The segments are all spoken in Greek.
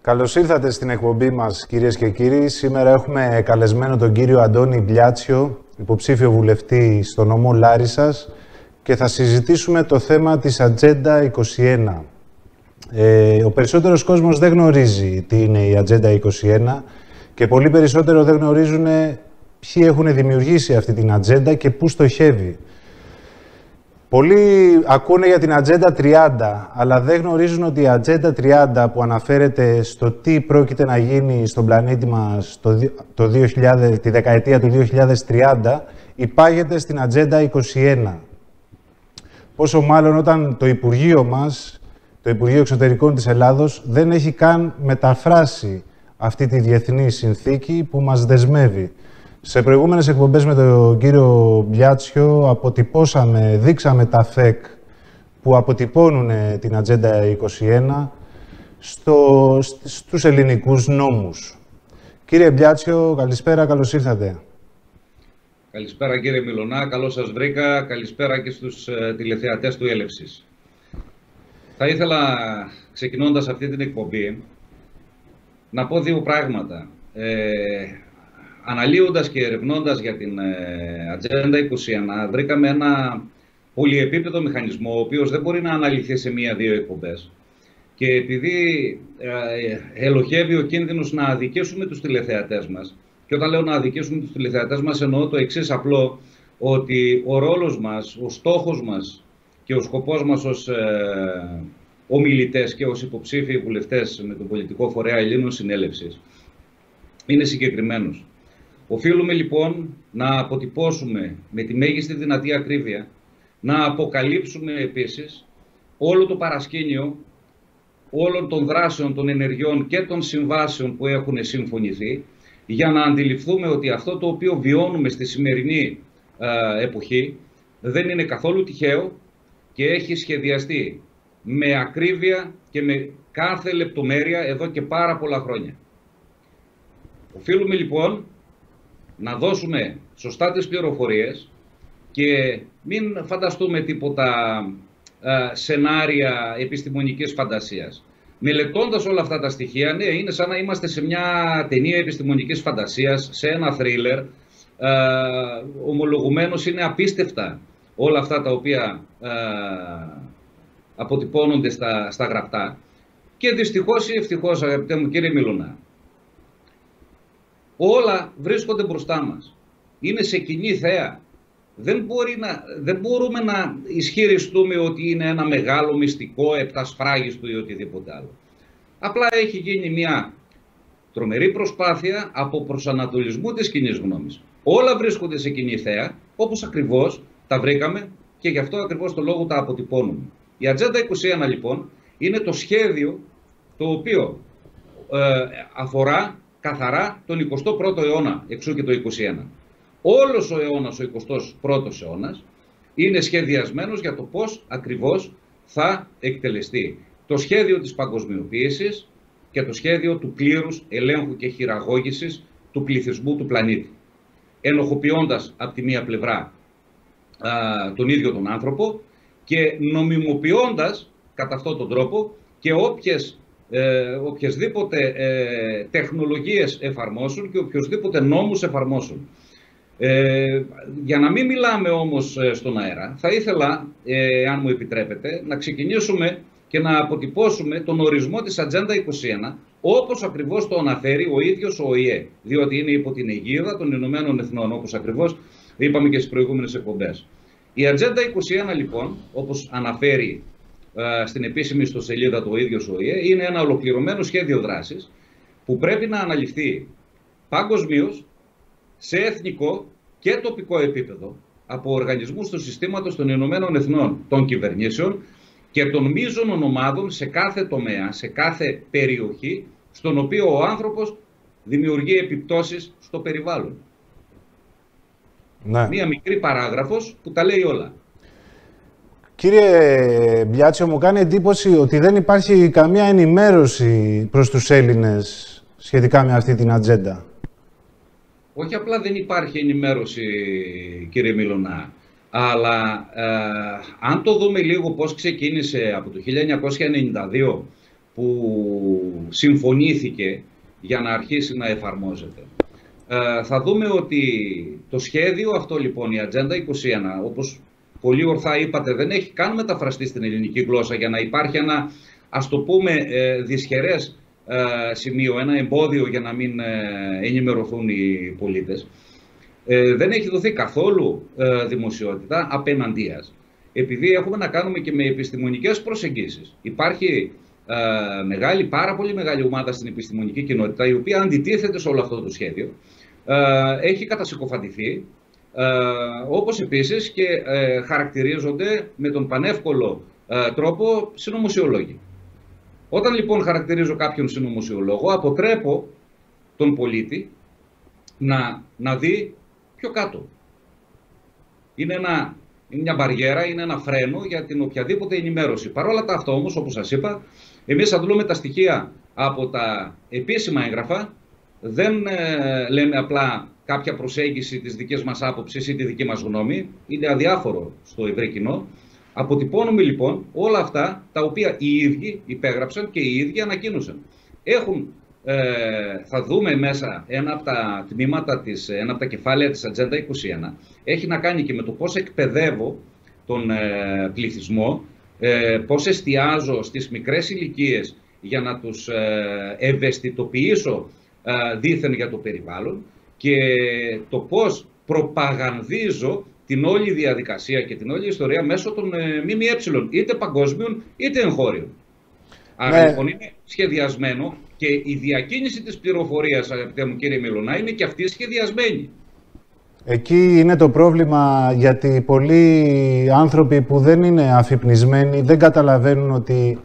Καλώς ήρθατε στην εκπομπή μας, κυρίες και κύριοι. Σήμερα έχουμε καλεσμένο τον κύριο Αντώνη Μπλιάτσιο, υποψήφιο βουλευτή στο νομό Λάρισσας, και θα συζητήσουμε το θέμα της Ατζέντα 21. Ο περισσότερος κόσμος δεν γνωρίζει τι είναι η Ατζέντα 21 και πολύ περισσότερο δεν γνωρίζουν ποιοι έχουν δημιουργήσει αυτή την ατζέντα και πού στοχεύει. Πολλοί ακούνε για την Ατζέντα 30, αλλά δεν γνωρίζουν ότι η Ατζέντα 30 που αναφέρεται στο τι πρόκειται να γίνει στον πλανήτη μας τη δεκαετία του 2030, υπάγεται στην Ατζέντα 21. Πόσο μάλλον όταν το Υπουργείο μας, το Υπουργείο Εξωτερικών της Ελλάδος, δεν έχει καν μεταφράσει αυτή τη διεθνή συνθήκη που μας δεσμεύει. Σε προηγούμενες εκπομπές με τον κύριο Μπλιάτσιο δείξαμε τα ΦΕΚ που αποτυπώνουν την Ατζέντα 21 στους ελληνικούς νόμους. Κύριε Μπλιάτσιο, καλησπέρα, καλώς ήρθατε. Καλησπέρα κύριε Μιλωνά, καλώς σας βρήκα. Καλησπέρα και στους τηλεθεατές του Έλευσης. Θα ήθελα, ξεκινώντας αυτή την εκπομπή, να πω δύο πράγματα. Αναλύοντας και ερευνώντας για την Ατζέντα 21, βρήκαμε ένα πολυεπίπεδο μηχανισμό, ο οποίος δεν μπορεί να αναλυθεί σε μία-δύο εκπομπές. Και επειδή ελοχεύει ο κίνδυνος να αδικήσουμε τους τηλεθεατές μας, και όταν λέω να αδικήσουμε τους τηλεθεατές μας, εννοώ το εξής απλό, ότι ο ρόλος μας, ο στόχος μας και ο σκοπός μας ως ομιλητές και ως υποψήφιοι βουλευτές με τον πολιτικό φορέα Ελλήνων Συνέλευσης είναι συγκεκριμένος. Οφείλουμε λοιπόν να αποτυπώσουμε με τη μέγιστη δυνατή ακρίβεια, να αποκαλύψουμε επίσης όλο το παρασκήνιο όλων των δράσεων, των ενεργειών και των συμβάσεων που έχουν συμφωνηθεί, για να αντιληφθούμε ότι αυτό το οποίο βιώνουμε στη σημερινή εποχή δεν είναι καθόλου τυχαίο και έχει σχεδιαστεί με ακρίβεια και με κάθε λεπτομέρεια εδώ και πάρα πολλά χρόνια. Οφείλουμε λοιπόν να δώσουμε σωστά τις πληροφορίες και μην φανταστούμε τίποτα σενάρια επιστημονικής φαντασίας. Μελετώντας όλα αυτά τα στοιχεία, ναι, είναι σαν να είμαστε σε μια ταινία επιστημονικής φαντασίας, σε ένα θρίλερ. Ομολογουμένως είναι απίστευτα όλα αυτά τα οποία αποτυπώνονται στα γραπτά. Και δυστυχώς ή ευτυχώς, αγαπητέ μου κύριε Μιλωνά, όλα βρίσκονται μπροστά μας. Είναι σε κοινή θέα. Δεν μπορούμε να ισχυριστούμε ότι είναι ένα μεγάλο μυστικό, επτασφράγιστο ή οτιδήποτε άλλο. Απλά έχει γίνει μια τρομερή προσπάθεια από προσανατολισμού της κοινής γνώμης. Όλα βρίσκονται σε κοινή θέα, όπως ακριβώς τα βρήκαμε και γι' αυτό ακριβώς το λόγο τα αποτυπώνουμε. Η Ατζέντα 21 λοιπόν είναι το σχέδιο το οποίο αφορά καθαρά τον 21ο αιώνα, εξού και το 21. Όλος ο αιώνας, ο 21ος αιώνας, είναι σχεδιασμένος για το πώς ακριβώς θα εκτελεστεί το σχέδιο της παγκοσμιοποίησης και το σχέδιο του πλήρους ελέγχου και χειραγώγησης του πληθυσμού του πλανήτη. Ενοχοποιώντας από τη μία πλευρά τον ίδιο τον άνθρωπο και νομιμοποιώντας κατά αυτόν τον τρόπο και οποιασδήποτε τεχνολογίες εφαρμόσουν και οποιοσδήποτε νόμους εφαρμόσουν. Για να μην μιλάμε όμως στον αέρα, θα ήθελα, αν μου επιτρέπετε, να ξεκινήσουμε και να αποτυπώσουμε τον ορισμό της Ατζέντα 21, όπως ακριβώς το αναφέρει ο ίδιος ο ΟΗΕ, διότι είναι υπό την αιγίδα των Ηνωμένων Εθνών, όπως ακριβώς είπαμε και στις προηγούμενες εκπομπές. Η Ατζέντα 21, λοιπόν, όπως αναφέρει στην επίσημη ιστοσελίδα του ίδιος ο ΟΗΕ, είναι ένα ολοκληρωμένο σχέδιο δράσης που πρέπει να αναλυφθεί παγκοσμίως, σε εθνικό και τοπικό επίπεδο, από οργανισμούς του συστήματος των Ηνωμένων Εθνών, των κυβερνήσεων και των μείζωνων ομάδων σε κάθε τομέα, σε κάθε περιοχή, στον οποίο ο άνθρωπος δημιουργεί επιπτώσεις στο περιβάλλον. Ναι. Μία μικρή παράγραφος που τα λέει όλα. Κύριε Μπλιάτσιο, μου κάνει εντύπωση ότι δεν υπάρχει καμία ενημέρωση προς τους Έλληνες σχετικά με αυτή την ατζέντα. Όχι απλά δεν υπάρχει ενημέρωση, κύριε Μιλωνά, αλλά αν το δούμε λίγο πώς ξεκίνησε από το 1992 που συμφωνήθηκε για να αρχίσει να εφαρμόζεται. Θα δούμε ότι το σχέδιο αυτό λοιπόν, η Ατζέντα 21, όπως πολύ ορθά είπατε, δεν έχει καν μεταφραστεί στην ελληνική γλώσσα για να υπάρχει ένα, ας το πούμε, δυσχερές σημείο, ένα εμπόδιο για να μην ενημερωθούν οι πολίτες. Δεν έχει δοθεί καθόλου δημοσιότητα απέναντίας, επειδή έχουμε να κάνουμε και με επιστημονικές προσεγγίσεις. Υπάρχει πάρα πολύ μεγάλη ομάδα στην επιστημονική κοινότητα, η οποία αντιτίθεται σε όλο αυτό το σχέδιο. Έχει κατασυκοφαντηθεί, όπως επίσης και χαρακτηρίζονται με τον πανεύκολο τρόπο συνωμοσιολόγοι. Όταν λοιπόν χαρακτηρίζω κάποιον συνωμοσιολόγο, αποτρέπω τον πολίτη να δει πιο κάτω. Είναι μια μπαριέρα, είναι ένα φρένο για την οποιαδήποτε ενημέρωση. Παρ' όλα τα αυτά όμως, όπως σας είπα, εμείς αντλούμε τα στοιχεία από τα επίσημα έγγραφα, δεν λέμε απλά κάποια προσέγγιση της δικής μας άποψης ή τη δική μας γνώμη, είναι αδιάφορο στο ευρύ κοινό. Αποτυπώνουμε λοιπόν όλα αυτά τα οποία οι ίδιοι υπέγραψαν και οι ίδιοι ανακοίνωσαν. Θα δούμε μέσα ένα από τα τμήματα, ένα από τα κεφάλαια της Ατζέντα 21, έχει να κάνει και με το πώς εκπαιδεύω τον πληθυσμό, πώς εστιάζω στις μικρές ηλικίες για να τους ευαισθητοποιήσω δήθεν για το περιβάλλον, και το πώς προπαγανδίζω την όλη διαδικασία και την όλη ιστορία μέσω των ΜΜΕ, είτε παγκόσμιων είτε εγχώριων. Άρα λοιπόν είναι σχεδιασμένο, και η διακίνηση της πληροφορίας, αγαπητέ μου κύριε Μιλωνά, είναι και αυτή σχεδιασμένη. Εκεί είναι το πρόβλημα, γιατί πολλοί άνθρωποι που δεν είναι αφυπνισμένοι δεν καταλαβαίνουν ότι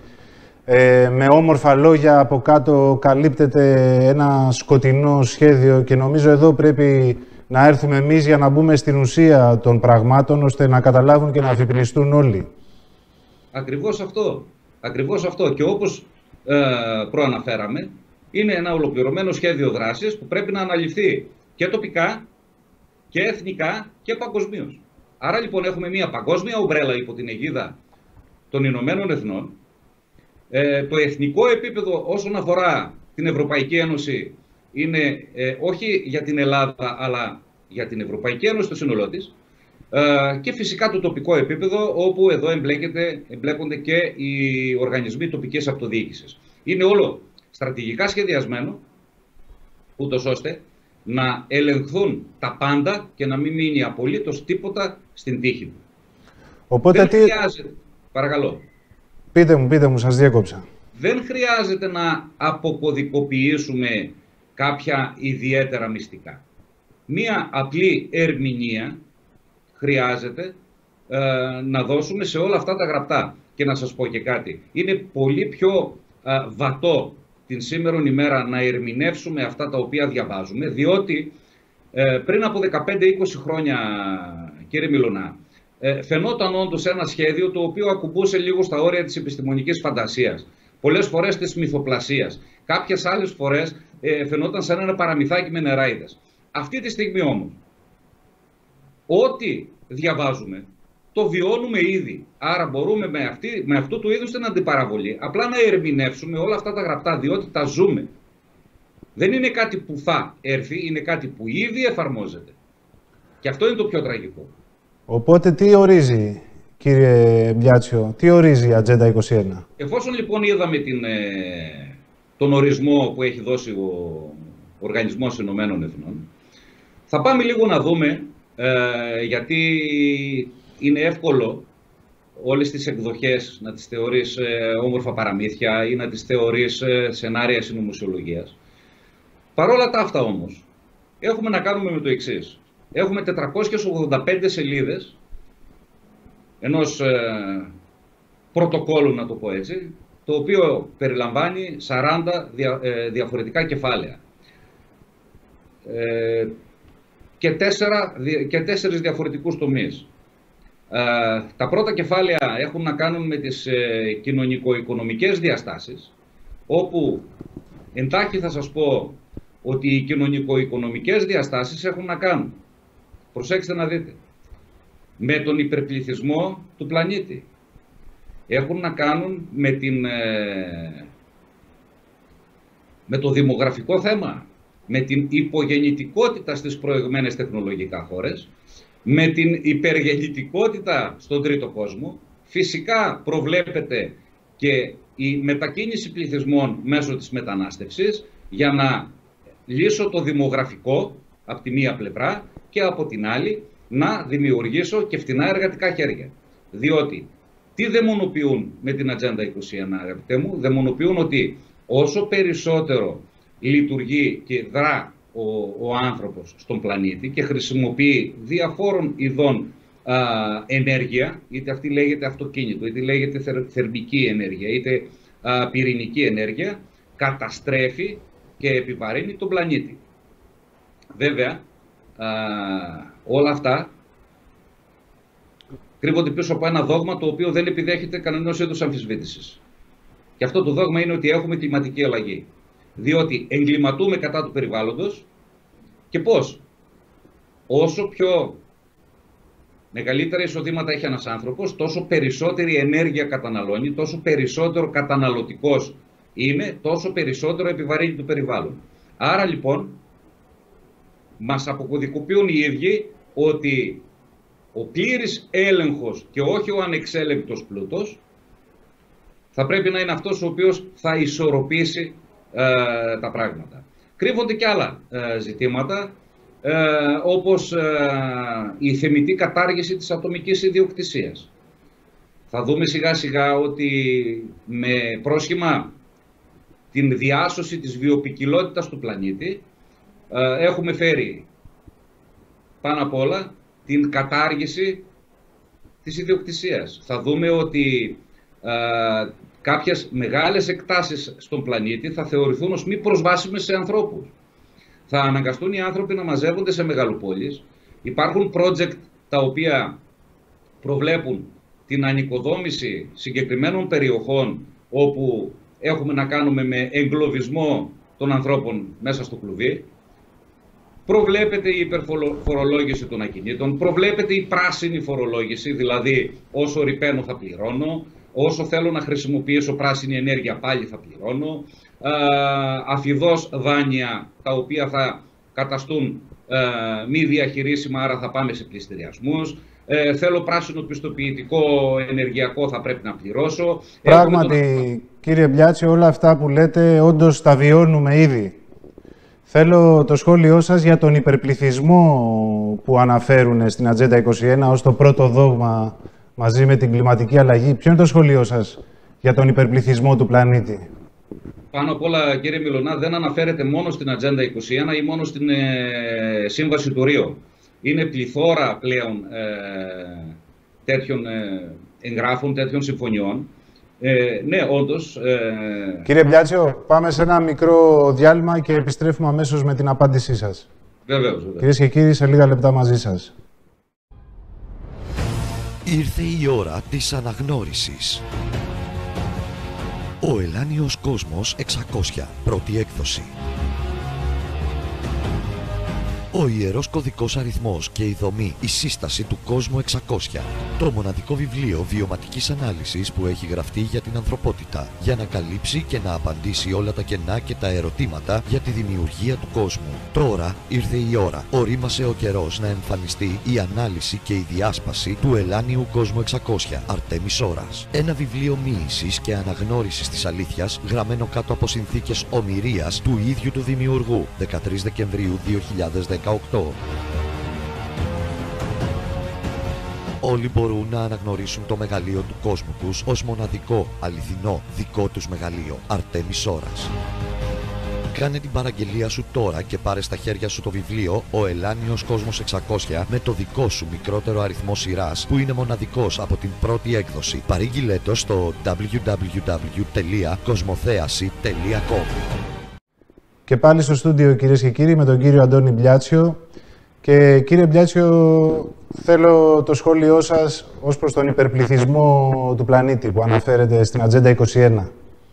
με όμορφα λόγια από κάτω καλύπτεται ένα σκοτεινό σχέδιο, και νομίζω εδώ πρέπει να έρθουμε εμείς για να μπούμε στην ουσία των πραγμάτων, ώστε να καταλάβουν και να αφυπνιστούν όλοι. Ακριβώς αυτό. Ακριβώς αυτό. Και όπως προαναφέραμε, είναι ένα ολοκληρωμένο σχέδιο δράσης που πρέπει να αναλυφθεί και τοπικά και εθνικά και παγκοσμίως. Άρα λοιπόν έχουμε μια παγκόσμια ομπρέλα υπό την αιγίδα των Ηνωμένων Εθνών. Το εθνικό επίπεδο όσον αφορά την Ευρωπαϊκή Ένωση είναι όχι για την Ελλάδα, αλλά για την Ευρωπαϊκή Ένωση το σύνολό της. Και φυσικά το τοπικό επίπεδο, όπου εδώ εμπλέκονται και οι οργανισμοί τοπικής αυτοδιοίκησης. Είναι όλο στρατηγικά σχεδιασμένο, ούτως ώστε να ελεγχθούν τα πάντα και να μην μείνει απολύτως τίποτα στην τύχη του. Οπότε δεν χρειάζεται... Παρακαλώ. Πείτε μου, σας διέκοψα. Δεν χρειάζεται να αποκωδικοποιήσουμε κάποια ιδιαίτερα μυστικά. Μία απλή ερμηνεία χρειάζεται να δώσουμε σε όλα αυτά τα γραπτά. Και να σας πω και κάτι. Είναι πολύ πιο βατό την σήμερον ημέρα να ερμηνεύσουμε αυτά τα οποία διαβάζουμε, διότι πριν από 15-20 χρόνια, κύριε Μιλωνά, φαινόταν όντως ένα σχέδιο το οποίο ακουμπούσε λίγο στα όρια της επιστημονικής φαντασίας. Πολλές φορές της μυθοπλασίας. Κάποιες άλλες φορές φαινόταν σαν ένα παραμυθάκι με νεράιδες. Αυτή τη στιγμή όμως, ό,τι διαβάζουμε, το βιώνουμε ήδη. Άρα μπορούμε με αυτού του είδους την αντιπαραβολή απλά να ερμηνεύσουμε όλα αυτά τα γραπτά, διότι τα ζούμε. Δεν είναι κάτι που θα έρθει, είναι κάτι που ήδη εφαρμόζεται. Και αυτό είναι το πιο τραγικό. Οπότε τι ορίζει, κύριε Μπιάτσιο, τι ορίζει η Ατζέντα 21? Εφόσον λοιπόν είδαμε τον ορισμό που έχει δώσει ο Οργανισμός Ηνωμένων Εθνών, θα πάμε λίγο να δούμε, γιατί είναι εύκολο όλες τις εκδοχές να τις θεωρείς όμορφα παραμύθια ή να τις θεωρείς σενάρια συνωμοσιολογίας. Παρόλα τα αυτά όμως, έχουμε να κάνουμε με το εξής. Έχουμε 485 σελίδες ενός πρωτοκόλλου, να το πω έτσι, το οποίο περιλαμβάνει 40 διαφορετικά κεφάλαια και 4 διαφορετικούς τομείς. Τα πρώτα κεφάλαια έχουν να κάνουν με τις κοινωνικο-οικονομικές διαστάσεις, όπου εντάχει θα σας πω ότι οι κοινωνικο-οικονομικές διαστάσεις έχουν να κάνουν, προσέξτε να δείτε, με τον υπερπληθυσμό του πλανήτη. Έχουν να κάνουν με την με το δημογραφικό θέμα, με την υπογεννητικότητα στις προηγμένες τεχνολογικά χώρες, με την υπεργεννητικότητα στον τρίτο κόσμο. Φυσικά προβλέπεται και η μετακίνηση πληθυσμών μέσω της μετανάστευσης για να λύσω το δημογραφικό από τη μία πλευρά και από την άλλη να δημιουργήσω και φτηνά εργατικά χέρια. Διότι τι δαιμονοποιούν με την Ατζέντα 21, αγαπητέ μου? Δαιμονοποιούν ότι όσο περισσότερο λειτουργεί και δρά ο άνθρωπος στον πλανήτη και χρησιμοποιεί διαφόρων ειδών ενέργεια, είτε αυτή λέγεται αυτοκίνητο, είτε λέγεται θερμική ενέργεια, είτε πυρηνική ενέργεια, καταστρέφει και επιβαρύνει τον πλανήτη. Βέβαια, όλα αυτά κρύβονται πίσω από ένα δόγμα το οποίο δεν επιδέχεται κανένας είδους αμφισβήτησης. Και αυτό το δόγμα είναι ότι έχουμε κλιματική αλλαγή. Διότι εγκληματούμε κατά του περιβάλλοντος και πώς? Όσο πιο μεγαλύτερα εισοδήματα έχει ένας άνθρωπος, τόσο περισσότερη ενέργεια καταναλώνει, τόσο περισσότερο καταναλωτικός είναι, τόσο περισσότερο επιβαρύνει το περιβάλλον. Άρα λοιπόν, μας αποκωδικοποιούν οι ίδιοι ότι ο πλήρης έλεγχος και όχι ο ανεξέλεγκτος πλούτος θα πρέπει να είναι αυτός ο οποίος θα ισορροπήσει τα πράγματα. Κρύβονται και άλλα ζητήματα, όπως η θεμιτή κατάργηση της ατομικής ιδιοκτησίας. Θα δούμε σιγά σιγά ότι με πρόσχημα την διάσωση της βιοποικιλότητας του πλανήτη έχουμε φέρει πάνω απ' όλα την κατάργηση της ιδιοκτησίας. Θα δούμε ότι κάποιες μεγάλες εκτάσεις στον πλανήτη θα θεωρηθούν ως μη προσβάσιμες σε ανθρώπους. Θα αναγκαστούν οι άνθρωποι να μαζεύονται σε μεγαλοπόλεις. Υπάρχουν project τα οποία προβλέπουν την ανοικοδόμηση συγκεκριμένων περιοχών όπου έχουμε να κάνουμε με εγκλωβισμό των ανθρώπων μέσα στο κλουβί. Προβλέπεται η υπερφορολόγηση των ακινήτων, προβλέπεται η πράσινη φορολόγηση, δηλαδή όσο ρηπαίνω θα πληρώνω, όσο θέλω να χρησιμοποιήσω πράσινη ενέργεια πάλι θα πληρώνω, αφιδώς δάνεια τα οποία θα καταστούν μη διαχειρίσιμα, άρα θα πάμε σε πληστηριασμούς, θέλω πράσινο πιστοποιητικό ενεργειακό, θα πρέπει να πληρώσω. Πράγματι, κύριε Μπλιάτσιο, όλα αυτά που λέτε όντως τα βιώνουμε ήδη. Θέλω το σχόλιο σας για τον υπερπληθυσμό που αναφέρουν στην Ατζέντα 21 ως το πρώτο δόγμα μαζί με την κλιματική αλλαγή. Ποιο είναι το σχόλιο σας για τον υπερπληθυσμό του πλανήτη? Πάνω απ' όλα, κύριε Μιλωνά, δεν αναφέρεται μόνο στην Ατζέντα 21 ή μόνο στην Σύμβαση του Ρίο. Είναι πληθώρα πλέον τέτοιων εγγράφων, τέτοιων συμφωνιών. Ναι, όντως. Κύριε Μπλιάτσιο, πάμε σε ένα μικρό διάλειμμα και επιστρέφουμε αμέσως με την απάντησή σας. Βεβαίως. Κυρίες και κύριοι, σε λίγα λεπτά μαζί σας. Ήρθε η ώρα της αναγνώρισης. Ο Ελάνιος Κόσμος 600, πρώτη έκδοση. Ο ιερός κωδικός αριθμός και η δομή, η σύσταση του κόσμου 600. Το μοναδικό βιβλίο βιωματικής ανάλυσης που έχει γραφτεί για την ανθρωπότητα, για να καλύψει και να απαντήσει όλα τα κενά και τα ερωτήματα για τη δημιουργία του κόσμου. Τώρα ήρθε η ώρα. Ορίμασε ο καιρός να εμφανιστεί η ανάλυση και η διάσπαση του Ελάνιου Κόσμου 600, Αρτέμις Ώρας. Ένα βιβλίο μοίησης και αναγνώρισης της αλήθειας, γραμμένο κάτω από συνθήκες ομηρίας του ίδιου του δημιουργού, 13 Δεκεμβρίου 2018. Όλοι μπορούν να αναγνωρίσουν το μεγαλείο του κόσμου τους ως μοναδικό, αληθινό, δικό τους μεγαλείο, Αρτέμις Ώρας. Κάνε την παραγγελία σου τώρα και πάρε στα χέρια σου το βιβλίο «Ο Ελάνιος Κόσμος 600» με το δικό σου μικρότερο αριθμό σειράς που είναι μοναδικός από την πρώτη έκδοση. Παρήγγειλέ το στο www.kosmotheasi.com. Και πάλι στο στούντιο, κυρίες και κύριοι, με τον κύριο Αντώνη Μπλιάτσιο. Και κύριε Μπλιάτσιο, θέλω το σχόλιο σας ως προς τον υπερπληθυσμό του πλανήτη που αναφέρεται στην Ατζέντα 21.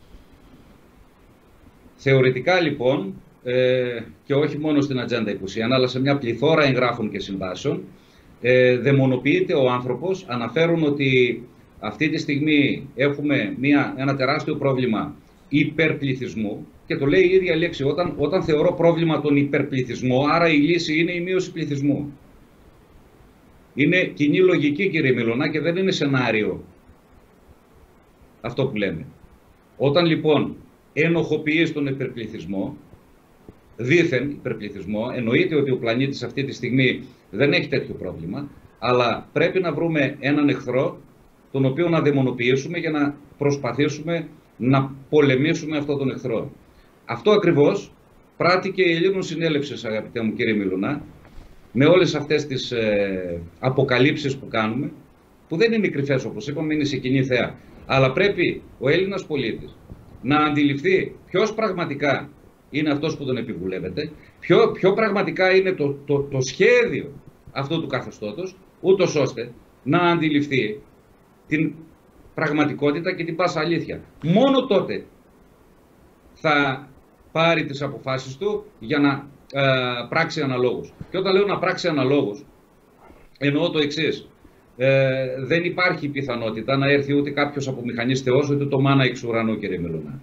Θεωρητικά λοιπόν, και όχι μόνο στην Ατζέντα 21, αλλά σε μια πληθώρα εγγράφων και συμβάσεων, δαιμονοποιείται ο άνθρωπος. Αναφέρουν ότι αυτή τη στιγμή έχουμε ένα τεράστιο πρόβλημα υπερπληθυσμού. και το λέει η ίδια λέξη. Όταν θεωρώ πρόβλημα τον υπερπληθυσμό, άρα η λύση είναι η μείωση πληθυσμού. Είναι κοινή λογική, κύριε Μιλωνά, και δεν είναι σενάριο αυτό που λέμε. Όταν λοιπόν ενοχοποιείς τον υπερπληθυσμό, δήθεν υπερπληθυσμό, εννοείται ότι ο πλανήτης αυτή τη στιγμή δεν έχει τέτοιο πρόβλημα, αλλά πρέπει να βρούμε έναν εχθρό τον οποίο να δαιμονοποιήσουμε για να προσπαθήσουμε να πολεμήσουμε αυτόν τον εχθρό. Αυτό ακριβώς πράττει και η Ελλήνων Συνέλευση, αγαπητέ μου κύριε Μιλωνά, με όλες αυτές τις αποκαλύψεις που κάνουμε, που δεν είναι κρυφές όπως είπαμε, είναι σε κοινή θέα. Αλλά πρέπει ο Έλληνας πολίτης να αντιληφθεί ποιος πραγματικά είναι αυτός που τον επιβουλεύεται, ποιο πραγματικά είναι το σχέδιο αυτού του καθεστώτος, ούτως ώστε να αντιληφθεί την πραγματικότητα και την πάσα αλήθεια. Μόνο τότε θα πάρει τις αποφάσεις του για να πράξει αναλόγως. Και όταν λέω να πράξει αναλόγως, εννοώ το εξής. Δεν υπάρχει πιθανότητα να έρθει ούτε κάποιος από μηχανής Θεός, ούτε το μάνα εξ ουρανού, κύριε Μιλωνά.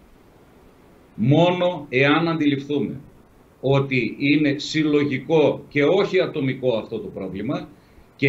Μόνο εάν αντιληφθούμε ότι είναι συλλογικό και όχι ατομικό αυτό το πρόβλημα, και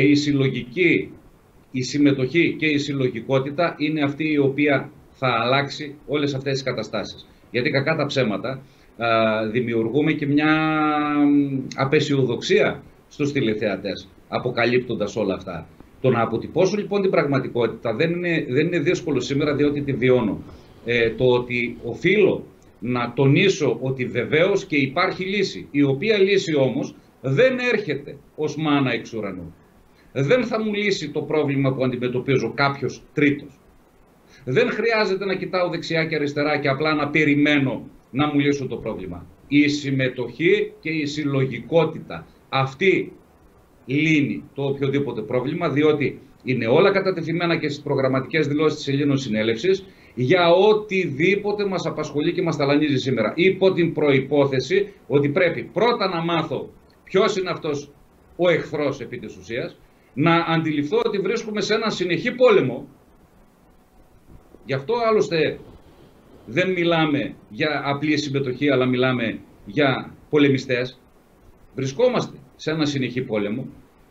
η συμμετοχή και η συλλογικότητα είναι αυτή η οποία θα αλλάξει όλες αυτές τις καταστάσεις. Γιατί κακά τα ψέματα δημιουργούμε και μια απεσιοδοξία στους τηλεθεατές, αποκαλύπτοντας όλα αυτά. Το να αποτυπώσω λοιπόν την πραγματικότητα δεν είναι δύσκολο σήμερα, διότι τη βιώνω. Το ότι οφείλω να τονίσω ότι βεβαίως και υπάρχει λύση, η οποία λύση όμως δεν έρχεται ως μάνα εξ ουρανού. Δεν θα μου λύσει το πρόβλημα που αντιμετωπίζω κάποιος τρίτος. Δεν χρειάζεται να κοιτάω δεξιά και αριστερά και απλά να περιμένω να μου λύσουν το πρόβλημα. Η συμμετοχή και η συλλογικότητα, αυτή λύνει το οποιοδήποτε πρόβλημα, διότι είναι όλα κατατεθειμένα και στις προγραμματικές δηλώσεις της Ελλήνων Συνέλευσης για οτιδήποτε μας απασχολεί και μας ταλανίζει σήμερα. Υπό την προϋπόθεση ότι πρέπει πρώτα να μάθω ποιος είναι αυτός ο εχθρός επί της ουσίας, να αντιληφθώ ότι βρίσκομαι σε έναν συνεχή πόλεμο. Γι' αυτό άλλωστε δεν μιλάμε για απλή συμμετοχή, αλλά μιλάμε για πολεμιστές. Βρισκόμαστε σε έναν συνεχή πόλεμο.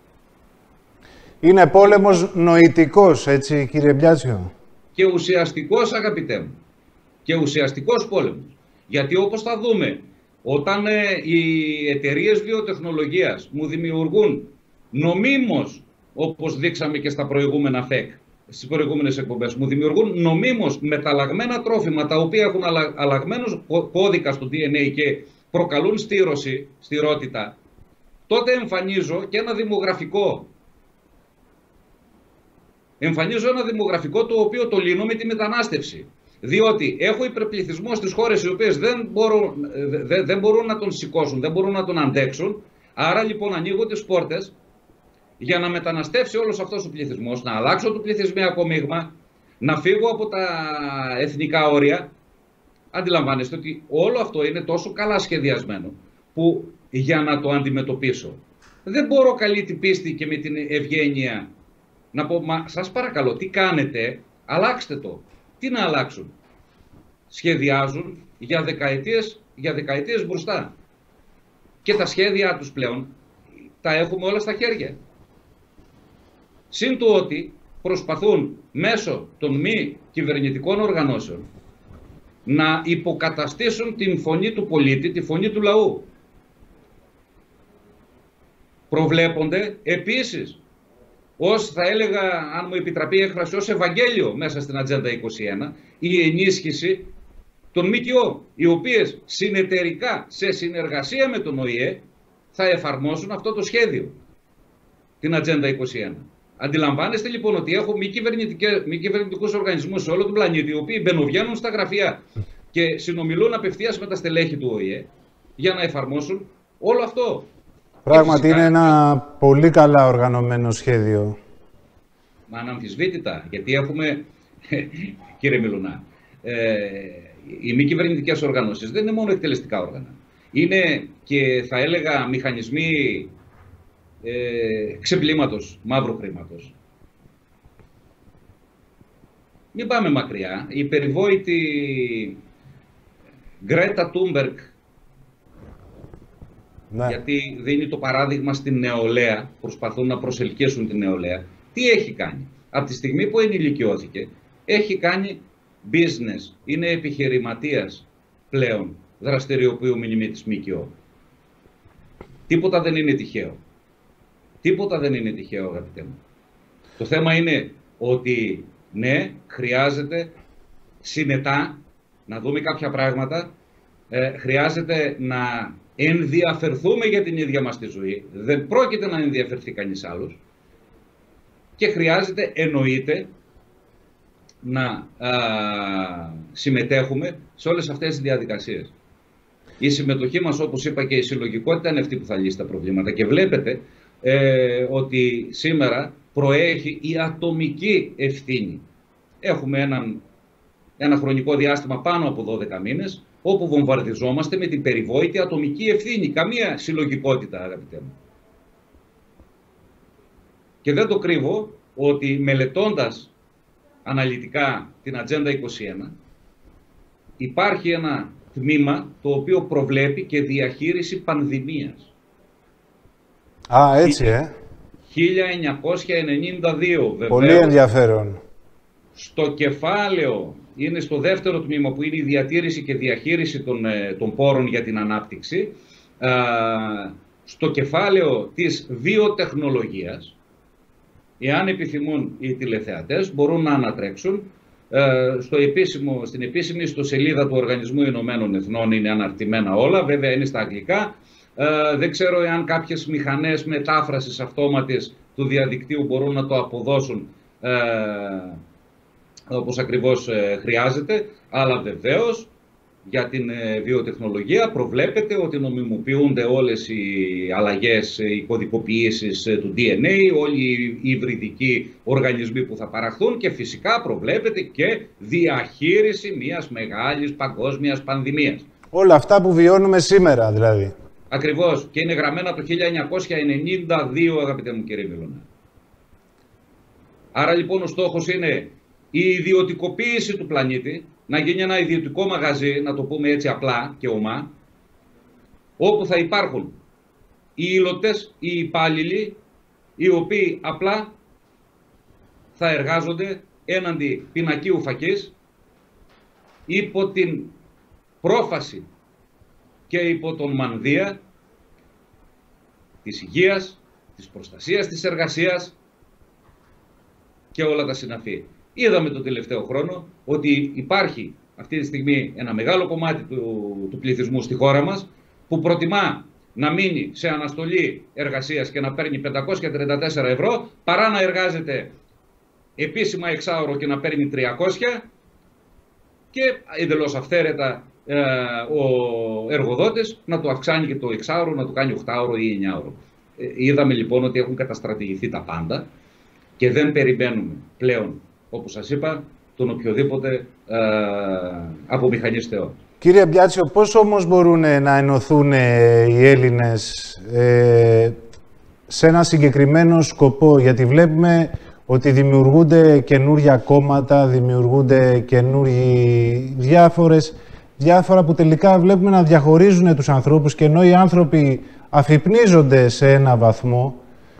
Είναι πόλεμος νοητικός, έτσι κύριε Μπιάτσιο? Και ουσιαστικός, αγαπητέ μου. Και ουσιαστικός πόλεμος. Γιατί όπως θα δούμε, όταν οι εταιρείες βιοτεχνολογίας μου δημιουργούν νομίμως, όπως δείξαμε και στα προηγούμενα FEC, στις προηγούμενες εκπομπές, μου δημιουργούν νομίμως μεταλλαγμένα τρόφιμα, τα οποία έχουν αλλαγμένους κώδικα στο DNA και προκαλούν στήρωση, στηρότητα, τότε εμφανίζω και ένα δημογραφικό. Εμφανίζω ένα δημογραφικό το οποίο το λύνω με τη μετανάστευση. Διότι έχω υπερπληθυσμό στις χώρες οι οποίες δεν μπορούν να τον σηκώσουν, δεν μπορούν να τον αντέξουν. Άρα λοιπόν ανοίγω τις πόρτες για να μεταναστεύσει όλος αυτός ο πληθυσμός, να αλλάξω το πληθυσμιακό μείγμα, να φύγω από τα εθνικά όρια. Αντιλαμβάνεστε ότι όλο αυτό είναι τόσο καλά σχεδιασμένο που για να το αντιμετωπίσω δεν μπορώ καλή την πίστη και με την ευγένεια να πω, μα σας παρακαλώ, τι κάνετε, αλλάξτε το. Τι να αλλάξουν? Σχεδιάζουν για δεκαετίες μπροστά. Και τα σχέδιά τους πλέον τα έχουμε όλα στα χέρια. Συν του ότι προσπαθούν μέσω των μη κυβερνητικών οργανώσεων να υποκαταστήσουν την φωνή του πολίτη, τη φωνή του λαού. Προβλέπονται επίσης ως, θα έλεγα, αν μου επιτραπεί η έκφραση, ως Ευαγγέλιο μέσα στην Ατζέντα 21, η ενίσχυση των ΜΚΟ, οι οποίες συνεταιρικά, σε συνεργασία με τον ΟΗΕ, θα εφαρμόσουν αυτό το σχέδιο, την Ατζέντα 21. Αντιλαμβάνεστε λοιπόν ότι έχω μη κυβερνητικούς οργανισμούς σε όλο τον πλανήτη, οι οποίοι μπαινοβγαίνουν στα γραφεία και συνομιλούν απευθείας με τα στελέχη του ΟΗΕ για να εφαρμόσουν όλο αυτό. Πράγματι είναι ένα πολύ καλά οργανωμένο σχέδιο. Μα αναμφισβήτητα, γιατί έχουμε, κύριε Μιλωνά, οι μη κυβερνητικές οργανώσεις δεν είναι μόνο εκτελεστικά όργανα. Είναι και, θα έλεγα, μηχανισμοί ξεπλήματος μαύρου χρήματος. Μην πάμε μακριά. Η περιβόητη Γκρέτα Τούνμπεργκ, Ναι. γιατί δίνει το παράδειγμα στην νεολαία, προσπαθούν να προσελκύσουν την νεολαία. Τι έχει κάνει? Από τη στιγμή που ενηλικιώθηκε, έχει κάνει business, είναι επιχειρηματίας πλέον, δραστηριοποιούμενη με τη ΜΚΟ. Τίποτα δεν είναι τυχαίο. Τίποτα δεν είναι τυχαίο, αγαπητέ μου. Το θέμα είναι ότι ναι, χρειάζεται συνετά να δούμε κάποια πράγματα, χρειάζεται να ενδιαφερθούμε για την ίδια μας τη ζωή, δεν πρόκειται να ενδιαφερθεί κανείς άλλος και χρειάζεται, εννοείται, να συμμετέχουμε σε όλες αυτές τις διαδικασίες. Η συμμετοχή μας, όπως είπα, και η συλλογικότητα είναι αυτή που θα λύσει τα προβλήματα και βλέπετε ότι σήμερα προέχει η ατομική ευθύνη. Έχουμε ένα χρονικό διάστημα πάνω από 12 μήνες όπου βομβαρδιζόμαστε με την περιβόητη ατομική ευθύνη. Καμία συλλογικότητα, αγαπητέ μου. Και δεν το κρύβω ότι μελετώντας αναλυτικά την Ατζέντα 21 υπάρχει ένα τμήμα το οποίο προβλέπει και διαχείριση πανδημίας. Α, έτσι, 1992, βεβαίως. Πολύ ενδιαφέρον. Στο κεφάλαιο, είναι στο δεύτερο τμήμα που είναι η διατήρηση και διαχείριση των πόρων για την ανάπτυξη, στο κεφάλαιο της βιοτεχνολογίας, εάν επιθυμούν οι τηλεθεατές, μπορούν να ανατρέξουν στην επίσημη ιστοσελίδα του Οργανισμού Ηνωμένων Εθνών, είναι αναρτημένα όλα, βέβαια είναι στα αγγλικά. Δεν ξέρω εάν κάποιες μηχανές μετάφρασης αυτόματης του διαδικτύου μπορούν να το αποδώσουν όπως ακριβώς χρειάζεται, αλλά βεβαίως για την βιοτεχνολογία προβλέπεται ότι νομιμοποιούνται όλες οι αλλαγές, οι κωδικοποιήσεις του DNA, όλοι οι υβριδικοί οργανισμοί που θα παραχθούν και φυσικά προβλέπεται και διαχείριση μιας μεγάλης παγκόσμιας πανδημίας. Όλα αυτά που βιώνουμε σήμερα δηλαδή. Ακριβώς, και είναι γραμμένα το 1992, αγαπητέ μου κύριε Μιλώνα. Άρα λοιπόν ο στόχος είναι η ιδιωτικοποίηση του πλανήτη, να γίνει ένα ιδιωτικό μαγαζί, να το πούμε έτσι απλά και ομά, όπου θα υπάρχουν οι ήλωτες, οι υπάλληλοι, οι οποίοι απλά θα εργάζονται έναντι πινακίου φακής, υπό την πρόφαση και υπό τον μανδύα της υγείας, της προστασίας της εργασίας και όλα τα συναφή. Είδαμε τον τελευταίο χρόνο ότι υπάρχει αυτή τη στιγμή ένα μεγάλο κομμάτι του πληθυσμού στη χώρα μας που προτιμά να μείνει σε αναστολή εργασίας και να παίρνει 534 ευρώ παρά να εργάζεται επίσημα εξάωρο και να παίρνει 300 και εντελώς αυθαίρετα ο εργοδότης να του αυξάνει και το εξάωρο, να του κάνει 8ωρο ή 9ωρο. Είδαμε λοιπόν ότι έχουν καταστρατηγηθεί τα πάντα και δεν περιμένουμε πλέον, όπως σας είπα, τον οποιοδήποτε απομηχανιστέο. Κύριε Μπιάτσιο, πώς όμως μπορούν να ενωθούν οι Έλληνες σε ένα συγκεκριμένο σκοπό? Γιατί βλέπουμε ότι δημιουργούνται καινούργια κόμματα, δημιουργούνται καινούργιοι διάφορα που τελικά βλέπουμε να διαχωρίζουν τους ανθρώπους και ενώ οι άνθρωποι αφυπνίζονται σε ένα βαθμό,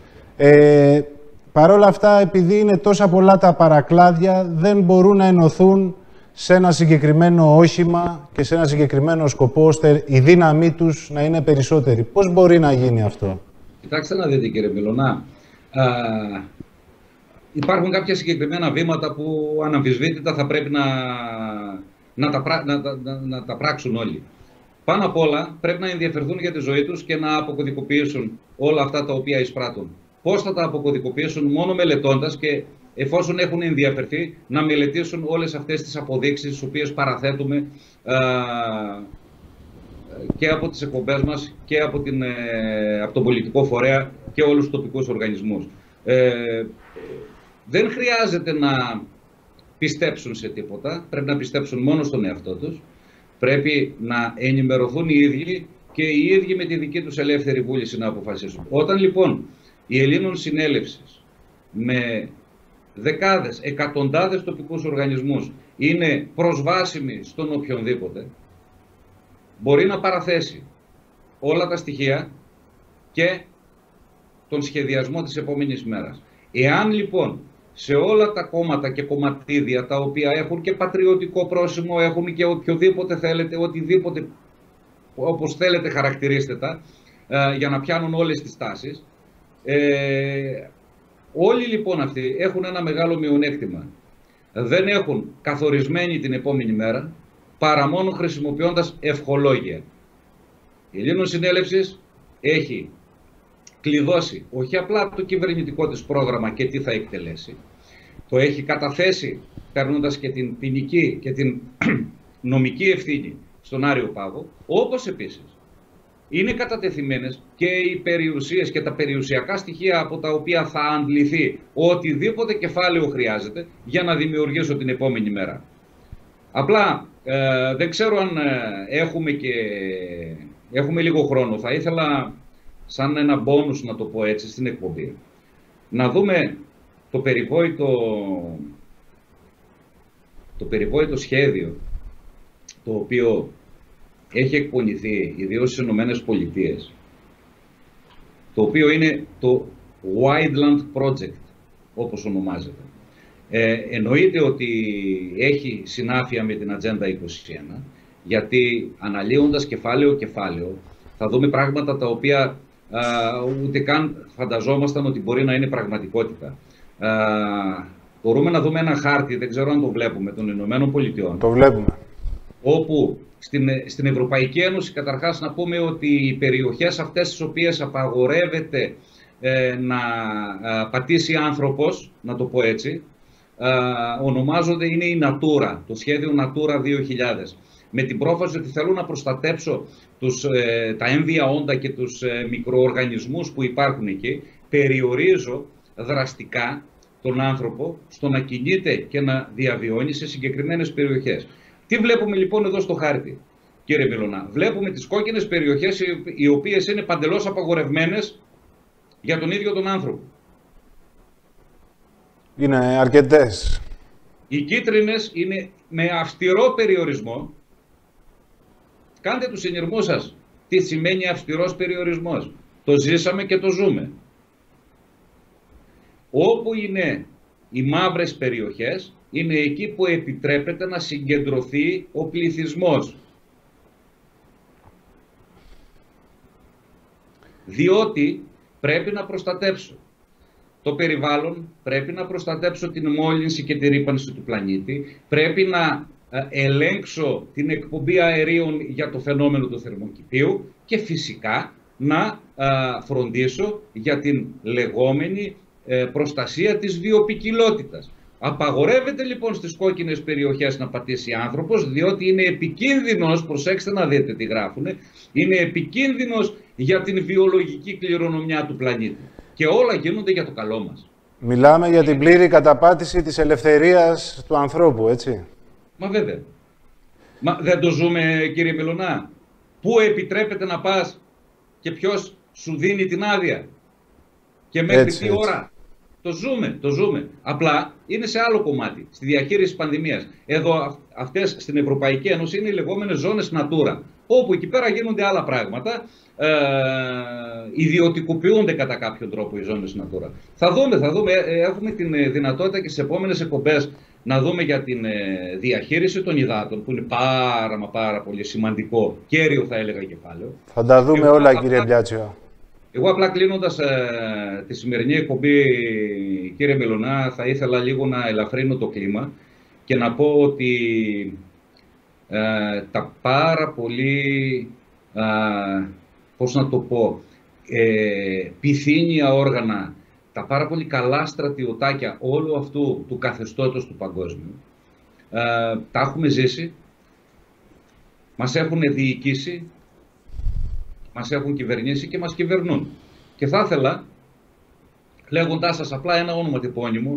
παρ' όλα αυτά, επειδή είναι τόσα πολλά τα παρακλάδια, δεν μπορούν να ενωθούν σε ένα συγκεκριμένο όχημα και σε ένα συγκεκριμένο σκοπό, ώστε η δύναμή τους να είναι περισσότερη. Πώς μπορεί να γίνει αυτό? Κοιτάξτε να δείτε, κύριε Μιλωνά. Υπάρχουν κάποια συγκεκριμένα βήματα που αναμφισβήτητα θα πρέπει να τα πράξουν όλοι. Πάνω απ' όλα πρέπει να ενδιαφερθούν για τη ζωή τους και να αποκωδικοποιήσουν όλα αυτά τα οποία εισπράττουν. Πώς θα τα αποκωδικοποιήσουν? Μόνο μελετώντας και εφόσον έχουν ενδιαφερθεί να μελετήσουν όλες αυτές τις αποδείξεις τις οποίες παραθέτουμε και από τις εκπομπές μας και από τον πολιτικό φορέα και όλους τους τοπικούς οργανισμούς. Δεν χρειάζεται να πιστέψουν σε τίποτα, πρέπει να πιστέψουν μόνο στον εαυτό τους. Πρέπει να ενημερωθούν οι ίδιοι και οι ίδιοι με τη δική τους ελεύθερη βούληση να αποφασίσουν. Όταν λοιπόν η Ελλήνων Συνέλευσης με δεκάδες, εκατοντάδες τοπικούς οργανισμούς είναι προσβάσιμοι στον οποιονδήποτε, μπορεί να παραθέσει όλα τα στοιχεία και τον σχεδιασμό της επόμενης μέρας. Εάν λοιπόν σε όλα τα κόμματα και κομματίδια τα οποία έχουν και πατριωτικό πρόσημο, έχουν και οποιοδήποτε θέλετε, οτιδήποτε όπως θέλετε χαρακτηρίστε τα, για να πιάνουν όλες τις τάσεις, όλοι λοιπόν αυτοί έχουν ένα μεγάλο μειονέκτημα. Δεν έχουν καθορισμένη την επόμενη μέρα, παρά μόνο χρησιμοποιώντας ευχολόγια. Η Ελλήνων Συνέλευσης έχει κλειδώσει όχι απλά το κυβερνητικό της πρόγραμμα και τι θα εκτελέσει, το έχει καταθέσει παίρνοντας και την ποινική και την νομική ευθύνη στον Άριο Πάγο, όπως επίσης είναι κατατεθειμένες και οι περιουσίες και τα περιουσιακά στοιχεία από τα οποία θα αντληθεί οτιδήποτε κεφάλαιο χρειάζεται για να δημιουργήσω την επόμενη μέρα. Απλά δεν ξέρω αν έχουμε λίγο χρόνο. Θα ήθελα σαν ένα μπόνους, να το πω έτσι, στην εκπομπή, να δούμε το περιβόητο σχέδιο το οποίο έχει εκπονηθεί ιδίως στις Ηνωμένες Πολιτείες, το οποίο είναι το Wildland Project, όπως ονομάζεται. Εννοείται ότι έχει συνάφεια με την Ατζέντα 21, γιατί αναλύοντας κεφάλαιο θα δούμε πράγματα τα οποία ούτε καν φανταζόμασταν ότι μπορεί να είναι πραγματικότητα. Μπορούμε να δούμε ένα χάρτη, δεν ξέρω αν το βλέπουμε, των Ηνωμένων Πολιτειών. Το βλέπουμε. Όπου στην Ευρωπαϊκή Ένωση, καταρχάς να πούμε ότι οι περιοχές αυτές τις οποίες απαγορεύεται να πατήσει άνθρωπος, να το πω έτσι, ονομάζονται, είναι η Natura, το σχέδιο Natura 2000. Με την πρόφαση ότι θέλω να προστατέψω τα έμβια όντα και τους μικροοργανισμούς που υπάρχουν εκεί, περιορίζω δραστικά τον άνθρωπο στο να κινείται και να διαβιώνει σε συγκεκριμένες περιοχές. Τι βλέπουμε λοιπόν εδώ στο χάρτη, κύριε Μιλωνά? Βλέπουμε τις κόκκινες περιοχές οι οποίες είναι παντελώς απαγορευμένες για τον ίδιο τον άνθρωπο. Είναι αρκετές. Οι κίτρινες είναι με αυστηρό περιορισμό. Κάντε τους συνειρμούς σας. Τι σημαίνει αυστηρός περιορισμός? Το ζήσαμε και το ζούμε. Όπου είναι οι μαύρες περιοχές, είναι εκεί που επιτρέπεται να συγκεντρωθεί ο πληθυσμός. Διότι πρέπει να προστατέψω το περιβάλλον, πρέπει να προστατέψω την μόλυνση και τη ρύπανση του πλανήτη, πρέπει να ελέγξω την εκπομπή αερίων για το φαινόμενο του θερμοκηπίου και φυσικά να φροντίσω για την λεγόμενη προστασία της βιοποικιλότητας. Απαγορεύεται λοιπόν στις κόκκινες περιοχές να πατήσει άνθρωπος, διότι είναι επικίνδυνος, προσέξτε να δείτε τι γράφουνε, είναι επικίνδυνος για την βιολογική κληρονομιά του πλανήτη. Και όλα γίνονται για το καλό μας. Μιλάμε για την πλήρη καταπάτηση της ελευθερίας του ανθρώπου, έτσι. Μα βέβαια. Μα δεν το ζούμε, κύριε Μιλωνά? Πού επιτρέπεται να πας και ποιος σου δίνει την άδεια? Και μέχρι τι ώρα? Το ζούμε. Απλά είναι σε άλλο κομμάτι, στη διαχείριση της πανδημίας. Εδώ αυτές στην Ευρωπαϊκή Ένωση είναι οι λεγόμενες ζώνες Natura, όπου εκεί πέρα γίνονται άλλα πράγματα, ιδιωτικοποιούνται κατά κάποιον τρόπο οι ζώνες Natura. Θα δούμε, έχουμε την δυνατότητα και στις επόμενες εκπομπές να δούμε για την διαχείριση των υδάτων, που είναι πάρα πολύ σημαντικό, κέριο θα έλεγα κεφάλαιο. Θα τα δούμε όλα, κύριε Μπλιάτσιο. Εγώ απλά κλείνοντας τη σημερινή εκπομπή, κύριε Μιλωνά, θα ήθελα λίγο να ελαφρύνω το κλίμα και να πω ότι τα πάρα πολύ, πώς να το πω, πυθύνια όργανα, τα πάρα πολύ καλά στρατιωτάκια όλου αυτού του καθεστώτος του παγκόσμιου, τα έχουμε ζήσει, μας έχουν διοικήσει, μας έχουν κυβερνήσει και μας κυβερνούν. Και θα ήθελα, λέγοντάς σας απλά ένα όνομα τυπώνυμο,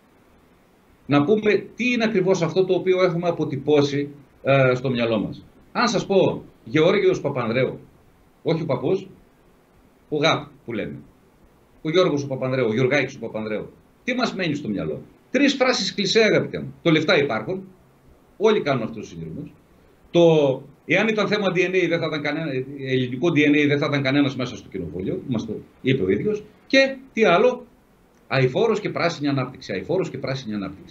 να πούμε τι είναι ακριβώς αυτό το οποίο έχουμε αποτυπώσει στο μυαλό μας. Αν σας πω Γεώργιος Παπανδρέου, όχι ο παππούς, ο ΓΑΠ που λέμε, ο Γιώργος ο Παπανδρέου, ο Γιωργάκης ο Παπανδρέου, τι μας μένει στο μυαλό? 3 φράσεις κλισέ, αγαπητέ μου. Το λεφτά υπάρχουν, όλοι κάνουν αυτούς τους συνειρμούς. Το Εάν ήταν θέμα DNA, δεν θα ήταν ελληνικό DNA, δεν θα ήταν κανένας μέσα στο κοινοβούλιο, μας το είπε ο ίδιος. Και τι άλλο, αειφόρος και πράσινη ανάπτυξη. Αειφόρος και πράσινη ανάπτυξη.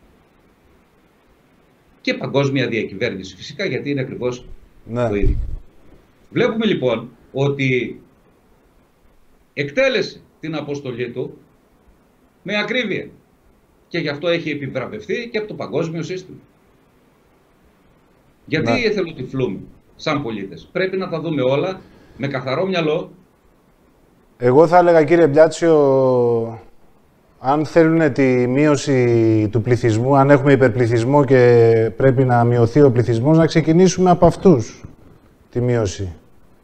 Και παγκόσμια διακυβέρνηση φυσικά, γιατί είναι ακριβώς το ίδιο. Βλέπουμε λοιπόν ότι εκτέλεσε την αποστολή του με ακρίβεια. Και γι' αυτό έχει επιβραβευτεί και από το παγκόσμιο σύστημα. Γιατί εθελοτυφλούμε σαν πολίτες? Πρέπει να τα δούμε όλα με καθαρό μυαλό. Εγώ θα έλεγα, κύριε Μπλιάτσιο, αν θέλουν τη μείωση του πληθυσμού, αν έχουμε υπερπληθυσμό και πρέπει να μειωθεί ο πληθυσμός, να ξεκινήσουμε από αυτούς τη μείωση.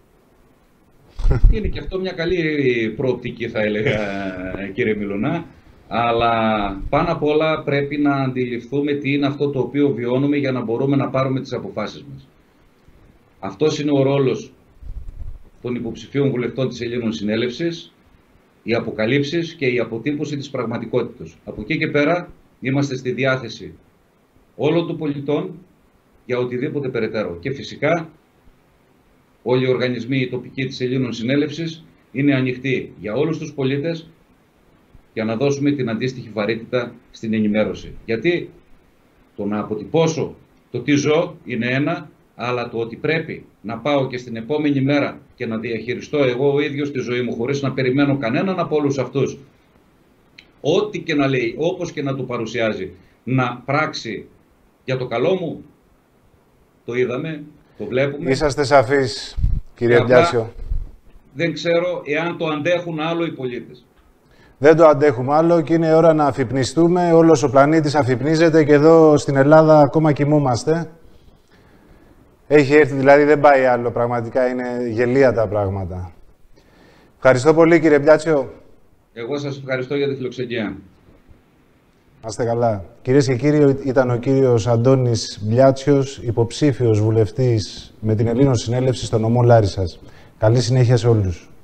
Είναι και αυτό μια καλή προοπτική, θα έλεγα, κύριε Μιλωνά. Αλλά πάνω απ' όλα πρέπει να αντιληφθούμε τι είναι αυτό το οποίο βιώνουμε για να μπορούμε να πάρουμε τις αποφάσεις μας. Αυτός είναι ο ρόλος των υποψηφίων βουλευτών της Ελλήνων Συνέλευσης, οι αποκαλύψεις και η αποτύπωση της πραγματικότητας. Από εκεί και πέρα είμαστε στη διάθεση όλων των πολιτών για οτιδήποτε περαιτέρω. Και φυσικά όλοι οι οργανισμοί, οι τοπικοί της Ελλήνων Συνέλευσης είναι ανοιχτοί για όλους τους πολίτες, για να δώσουμε την αντίστοιχη βαρύτητα στην ενημέρωση. Γιατί το να αποτυπώσω το τι ζω είναι ένα, αλλά το ότι πρέπει να πάω και στην επόμενη μέρα και να διαχειριστώ εγώ ο ίδιος τη ζωή μου χωρίς να περιμένω κανέναν από όλους αυτούς, ό,τι και να λέει, όπως και να το παρουσιάζει, να πράξει για το καλό μου, το είδαμε, το βλέπουμε. Είσαστε σαφείς, κύριε Μπλιάτσιο. Δεν ξέρω εάν το αντέχουν άλλο οι πολίτες. Δεν το αντέχουμε άλλο και είναι ώρα να αφυπνιστούμε. Όλος ο πλανήτης αφυπνίζεται και εδώ στην Ελλάδα ακόμα κοιμούμαστε. Έχει έρθει, δηλαδή δεν πάει άλλο. Πραγματικά είναι γελία τα πράγματα. Ευχαριστώ πολύ, κύριε Μπλιάτσιο. Εγώ σας ευχαριστώ για τη φιλοξενία. Να είστε καλά. Κυρίες και κύριοι, ήταν ο κύριος Αντώνης Μπλιάτσιος, υποψήφιος βουλευτής με την Ελλήνων Συνέλευση στο νομό Λάρισσας. Καλή συνέχεια σε όλους.